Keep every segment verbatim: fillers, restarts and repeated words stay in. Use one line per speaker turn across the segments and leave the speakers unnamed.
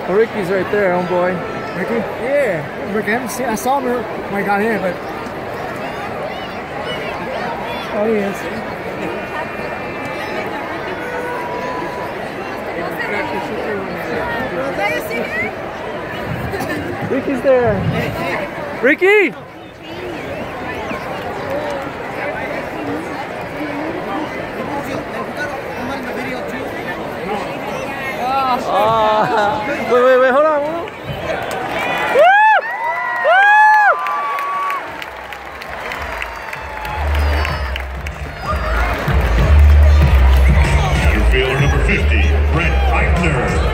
Oh, Ricky's right there, homeboy.
Ricky?
Yeah.
Ricky, I haven't seen. I saw him when I got in, but oh, he is.
Ricky's there. Ricky! Ah, wait, wait, wait, hold on, hold on. Woo! Woo!
Center fielder number fifty, Brett Eitner.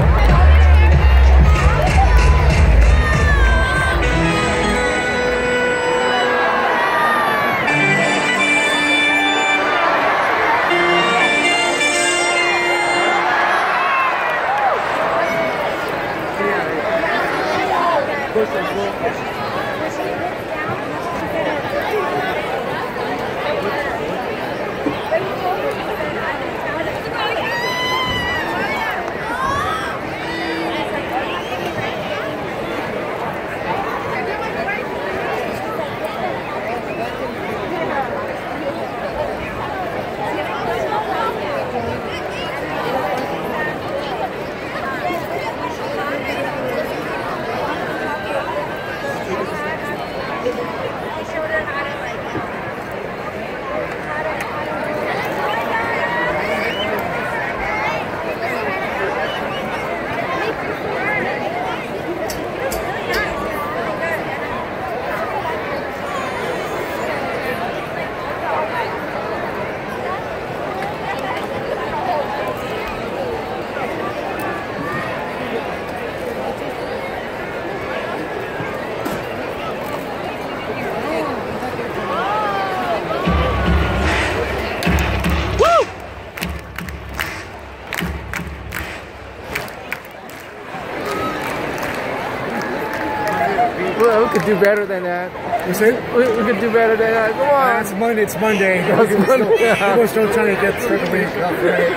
Well, we could do better than that.
What's it?
We, we could do better than that. Come on.
Uh, it's Monday. It's Monday.
It's
People are
Monday.
still, people are still trying to get circle break up, right?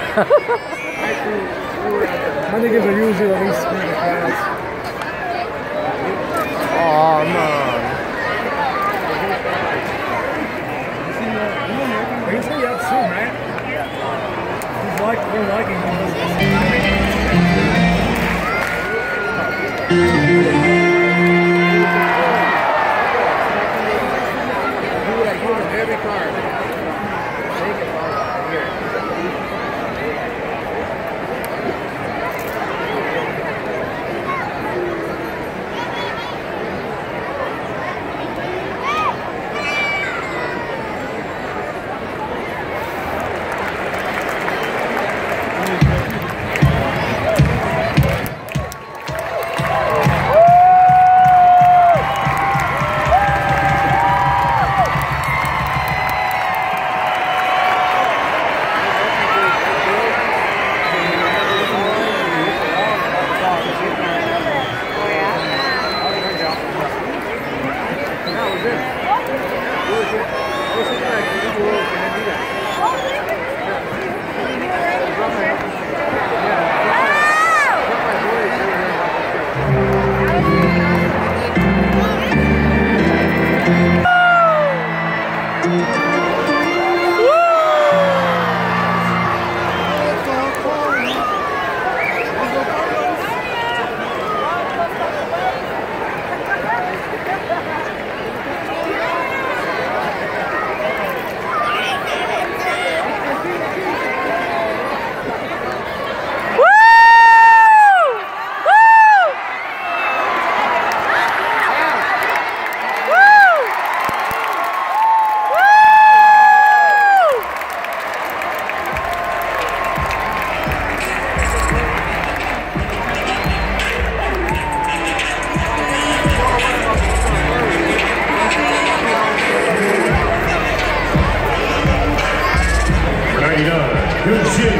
Monday games are usually the least for the crowds.
Oh, man.
He's gonna be up soon, right? He's like, we're liking him.
Every card. Take it all here.
Good shit.